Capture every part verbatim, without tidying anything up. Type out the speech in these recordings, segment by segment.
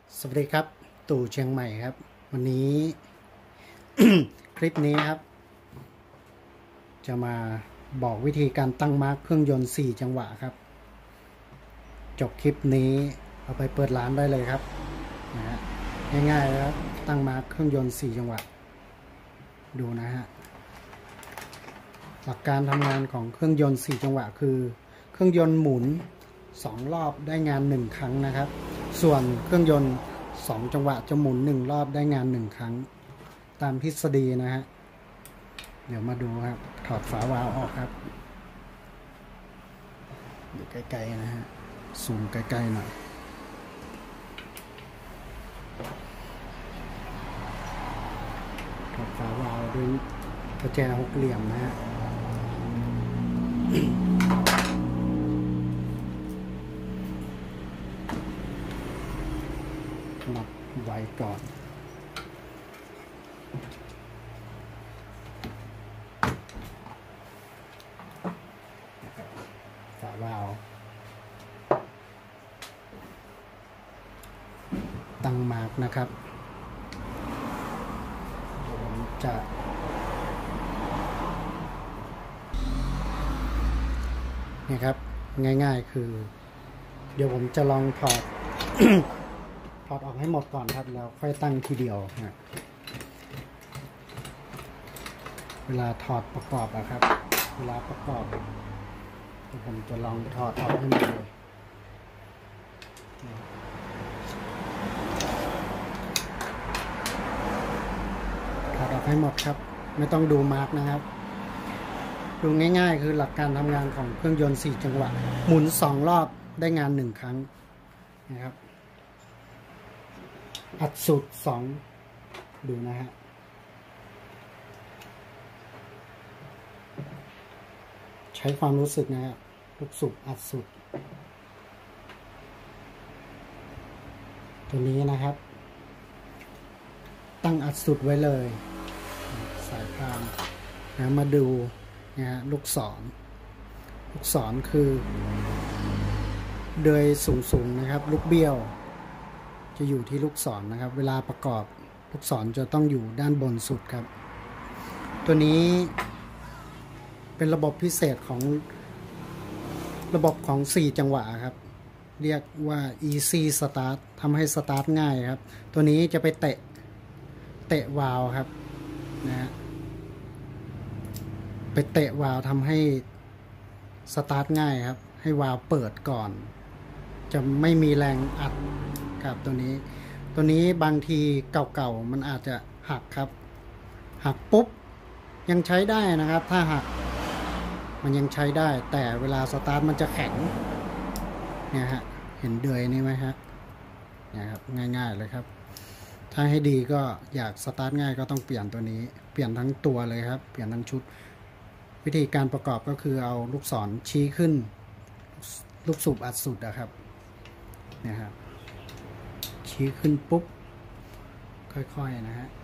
สวัสดีครับตู่เชียงใหม่ครับวันนี้ คลิปนี้ครับจะมาบอกวิธีการตั้งมาร์คเครื่องยนต์สี่จังหวะครับจบคลิปนี้เอาไปเปิดร้านได้เลยครับนะฮะง่ายๆครับตั้งมาร์คเครื่องยนต์สี่จังหวะดูนะฮะหลักการทำงานของเครื่องยนต์สี่จังหวะคือเครื่องยนต์หมุนสองรอบได้งานหนึ่งครั้งนะครับส่วนเครื่องยนต์สองจังหวะจะหมุนหนึ่งรอบได้งานหนึ่งครั้งตามทฤษฎีนะฮะเดี๋ยวมาดูครับถอดฝาวาล์วออกครับอยู่ใกล้ๆนะฮะซูมใกล้ๆหน่อยถอดฝาวาล์วด้วยประแจหกเหลี่ยมนะฮะน็อตไว้ก่อนฝาวาล์วตั้งมาร์กนะครับผมจะนี่ครับง่ายๆคือเดี๋ยวผมจะลองถอด ถอดออกให้หมดก่อนครับแล้วค่อยตั้งทีเดียวนะเวลาถอดประกอบอะครับเวลาประกอบผมจะลองถอดออกให้หมดเลยถอดออกให้หมดครับไม่ต้องดูมาร์กนะครับดูง่ายๆคือหลักการทำงานของเครื่องยนต์สี่จังหวะหมุนสองรอบได้งานหนึ่งครั้งนะครับอัดสุดสองดูนะฮะใช้ความรู้สึกนะครับลูกสูบอัดสุดตัวนี้นะครับตั้งอัดสุดไว้เลยสายพานนะมาดูนะฮะลูกศรลูกศรคือโดยสูงๆนะครับลูกเบี้ยวจะอยู่ที่ลูกศรนะครับเวลาประกอบลูกศรจะต้องอยู่ด้านบนสุดครับตัวนี้เป็นระบบพิเศษของระบบของสี่จังหวะครับเรียกว่า easy start ทำให้สตาร์ทง่ายครับตัวนี้จะไปเตะเตะวาล์วครับนะฮะไปเตะวาล์วทำให้สตาร์ทง่ายครับให้วาล์วเปิดก่อนจะไม่มีแรงอัดครับตัวนี้ตัวนี้บางทีเก่าๆมันอาจจะหักครับหักปุ๊บยังใช้ได้นะครับถ้าหักมันยังใช้ได้แต่เวลาสตาร์ทมันจะแข็งเนี่ยฮะเห็นเดือยนี่ไหมฮะนะครับง่ายๆเลยครับถ้าให้ดีก็อยากสตาร์ทง่ายก็ต้องเปลี่ยนตัวนี้เปลี่ยนทั้งตัวเลยครับเปลี่ยนทั้งชุดวิธีการประกอบก็คือเอาลูกศรชี้ขึ้นลูกสูบอัดสุดนะครับเนี่ยครับชี้ขึ้นปุ๊บค่อยๆนะฮะ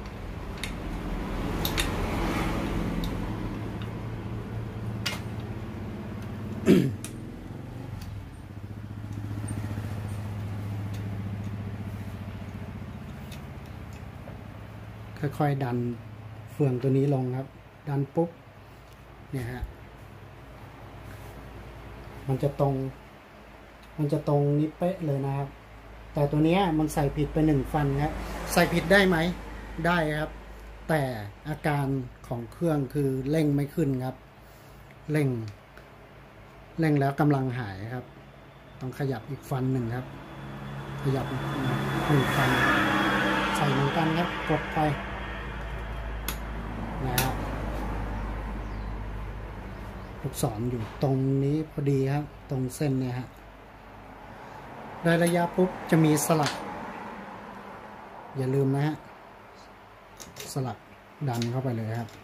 ค่อยๆดันเฟืองตัวนี้ลงครับดันปุ๊บเนี่ยฮะมันจะตรงมันจะตรงนี้เป๊ะเลยนะครับแต่ตัวนี้มันใส่ผิดไปหนึ่งฟันครับใส่ผิดได้ไหมได้ครับแต่อาการของเครื่องคือเร่งไม่ขึ้นครับเร่งเร่งแล้วกำลังหายครับต้องขยับอีกฟันหนึ่งครับขยับอีกหนึ่งฟันใส่เหมือนกันครับกดไปนะครับลูกศรอยู่ตรงนี้พอดีครับตรงเส้นเนี่ยฮะได้ระยะปุ๊บจะมีสลักอย่าลืมนะฮะสลักดันเข้าไปเลยครับ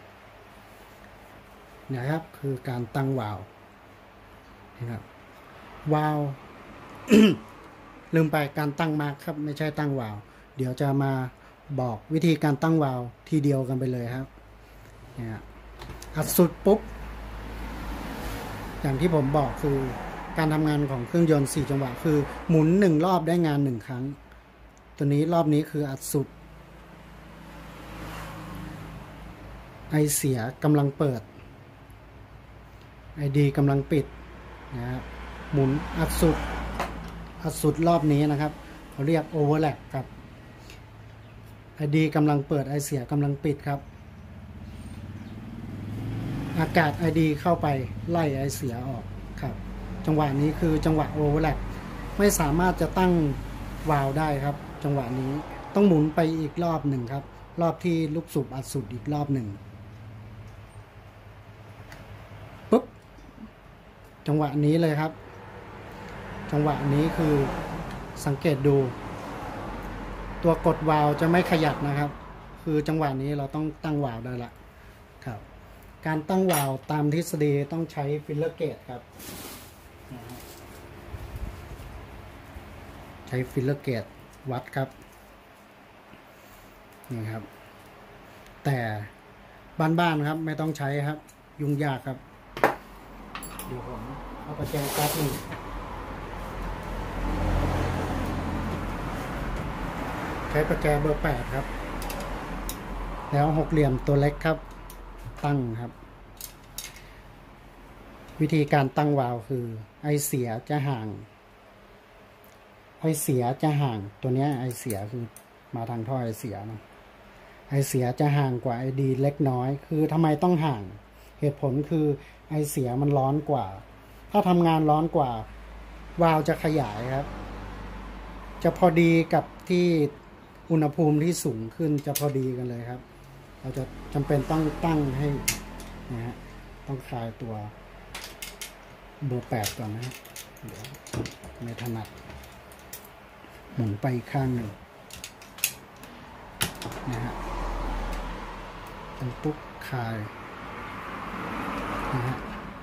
นะครับคือการตั้งวาล์วนะครับวาล์ว ลืมไปการตั้งมาร์คครับไม่ใช่ตั้งวาล์วเดี๋ยวจะมาบอกวิธีการตั้งวาล์วทีเดียวกันไปเลยครับเนี่ยอัดสุดปุ๊บอย่างที่ผมบอกคือ การทำงานของเครื่องยนต์สี่จังหวะคือหมุนหนึ่งรอบได้งานหนึ่งครั้งตัวนี้รอบนี้คืออัดสุดไอเสียกำลังเปิดไอดีกำลังปิดนะครับหมุนอัดสุดอัดสุดรอบนี้นะครับเขาเรียกโอเวอร์แลปครับไอดีกำลังเปิดไอเสียกำลังปิดครับอากาศ ไอ ดี เข้าไปไล่ไอเสียออกครับจังหวะนี้คือจังหวะโอเวอร์แลปไม่สามารถจะตั้งวาล์วได้ครับจังหวะนี้ต้องหมุนไปอีกรอบหนึ่งครับรอบที่ลูกสูบอัดสุดอีกรอบหนึ่งปุ๊บจังหวะนี้เลยครับจังหวะนี้คือสังเกตดูตัวกดวาล์วจะไม่ขยับนะครับคือจังหวะนี้เราต้องตั้งวาล์วได้ละครับการตั้งวาล์วตามทฤษฎีต้องใช้ฟิลเลอร์เกจครับใช้ฟิลเลอร์เกจวัดครับนี่ครับแต่บ้านๆครับไม่ต้องใช้ครับยุ่งยากครับเดี๋ยวผมเอาประแจแป๊บนึงใช้ประแจเบอร์แปดครับแล้วหกเหลี่ยมตัวเล็กครับตั้งครับวิธีการตั้งวาล์วคือไอเสียจะห่างไอเสียจะห่างตัวนี้ไอเสียคือมาทางท่อไอเสียนะไอเสียจะห่างกว่าไอดีเล็กน้อยคือทำไมต้องห่างเหตุผลคือไอเสียมันร้อนกว่าถ้าทำงานร้อนกว่าวาล์วจะขยายครับจะพอดีกับที่อุณหภูมิที่สูงขึ้นจะพอดีกันเลยครับเราจะจำเป็นต้องตั้งให้นะฮะต้องคลายตัวเบอร์แปดก่อนนะเดี๋ยวไม่ถนัดหมุนไปอีกข้างหนึ่งนะฮะเป็นปุ๊บคลายนะฮะ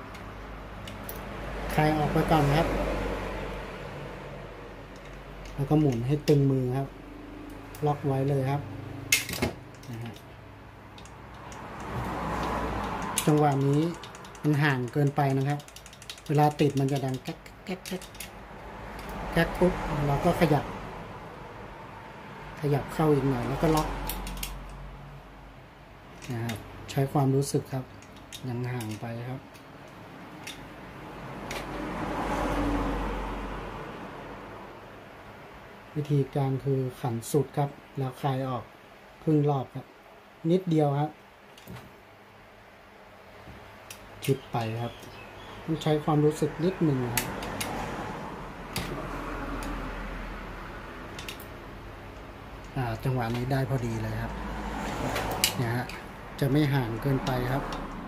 คลายออกไปก่อนครับแล้วก็หมุนให้ตึงมือครับล็อกไว้เลยครับนะฮะจังหวะนี้มันห่างเกินไปนะครับเวลาติดมันจะดังแก๊กแก๊กแก๊กแก๊กปุ๊บเราก็ขยับขยับเข้าอีกหน่อยแล้วก็ล็อกนะครับใช้ความรู้สึกครับยังห่างไปครับวิธีการคือขันสุดครับแล้วคลายออกครึ่งรอบครับนิดเดียวครับคิดไปครับต้องใช้ความรู้สึกนิดหนึ่งครับอ่าจังหวะนี้ได้พอดีเลยครับเนี่ยฮะจะไม่ห่างเกินไปครับ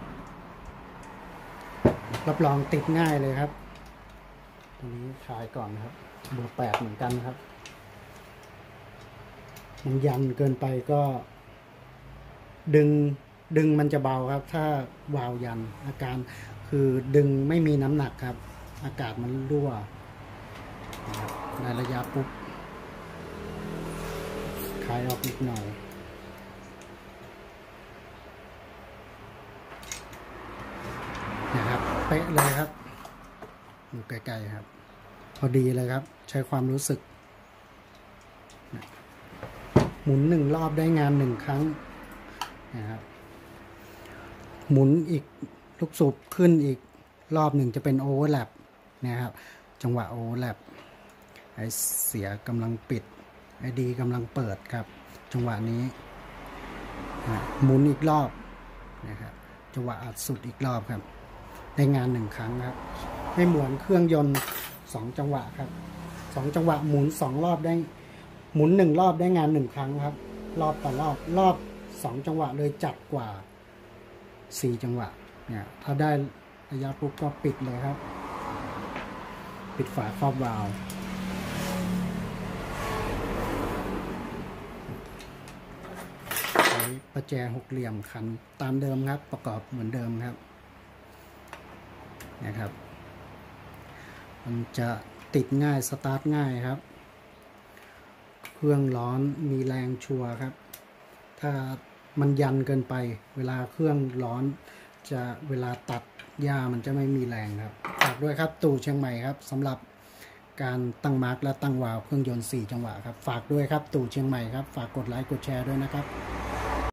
รับรองติดง่ายเลยครับตัวนี้คลายก่อนครับเบอร์แปดเหมือนกันครับมันยันเกินไปก็ดึงดึงมันจะเบาครับถ้าวาล์วยันอาการคือดึงไม่มีน้ำหนักครับอากาศมันรั่วในระยะปุ๊บคลายออกอีกหน่อยนะครับเป๊ะเลยครับอยู่ไกลๆครับพอดีเลยครับใช้ความรู้สึกหมุนหนึ่งรอบได้งานหนึ่งครั้งนะครับหมุนอีกลูกสูบขึ้นอีกรอบหนึ่งจะเป็นโอเวอร์แลปนะครับจังหวะโอเวอร์แลปไอเสียกำลังปิดไอดีกำลังเปิดครับจังหวะนี้หมุนอีกรอบนะครับจังหวะอัดสุดอีกรอบครับได้งานหนึ่งครั้งครับไม่เหมือนเครื่องยนต์สองจังหวะครับสองจังหวะหมุนสองรอบได้หมุนหนึ่งรอบได้งานหนึ่งครั้งครับรอบต่อรอบรอบสองจังหวะเลยจัดกว่าสี่จังหวะเนี่ยถ้าได้ระยะปุ๊บก็ปิดเลยครับปิดฝาครอบวาล์วใช้ประแจหกเหลี่ยมขันตามเดิมครับประกอบเหมือนเดิมครับนะครับมันจะติดง่ายสตาร์ทง่ายครับเครื่องร้อนมีแรงชัวร์ครับถ้ามันยันเกินไปเวลาเครื่องร้อนจะเวลาตัดหญ้ามันจะไม่มีแรงครับฝากด้วยครับตู่เชียงใหม่ครับสำหรับการตั้งมาร์กและตั้งวาล์วเครื่องยนต์สี่จังหวะครับฝากด้วยครับตู่เชียงใหม่ครับฝากกดไลค์กดแชร์ด้วยนะครับ